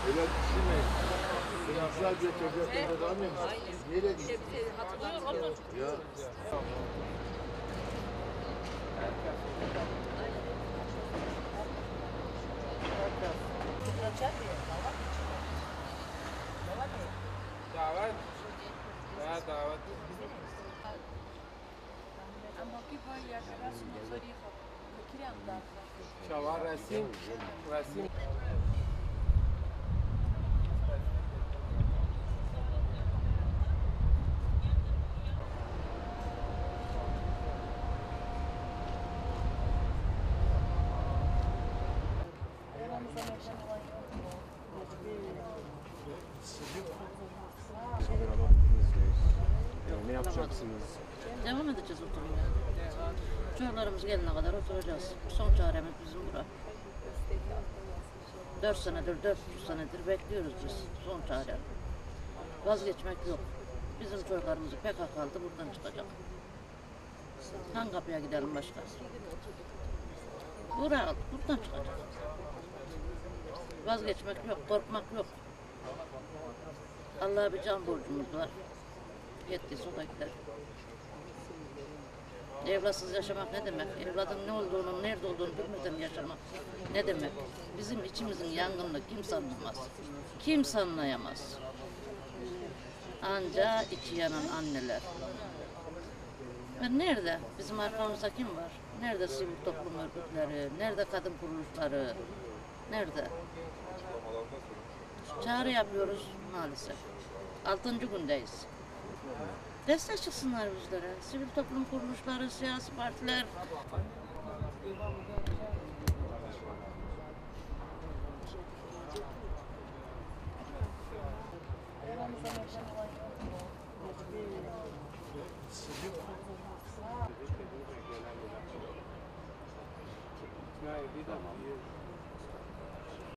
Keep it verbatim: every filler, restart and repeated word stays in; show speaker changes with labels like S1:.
S1: Öyle düşünmeyin. Siyasal götürecek kadar mı? Nereye gitti? Ya.
S2: Davet. Ya davet. Şavar resim. Resim.
S3: Ne yapacaksınız?
S4: Devam edeceğiz oturmaya. Çocuklarımız gelene kadar oturacağız. Son çaremiz bizim bura. Dört senedir, dört yüz senedir bekliyoruz biz son çare. Vazgeçmek yok. Bizim çocuklarımızı P K K aldı, buradan çıkacak. Hangi kapıya gidelim başka? Buraya, buradan çıkacak. Vazgeçmek yok, korkmak yok. Allah'a bir can borcumuz var. Yettiyse o da gider. Evlatsız yaşamak ne demek? Evladın ne olduğunu, nerede olduğunu bilmeden yaşamak ne demek? Bizim içimizin yangınını kimse anlamaz. Kimse anlayamaz. Anca içi yanan anneler. Ve nerede? Bizim arkamızda kim var? Nerede sivil toplum örgütleri? Nerede kadın kuruluşları? Nerede? Çağrı yapıyoruz maalesef. Altıncı gündeyiz. Destek çıksınlar bizlere. Sivil toplum kuruluşları, siyasi partiler.
S2: Hayır, bir dakika.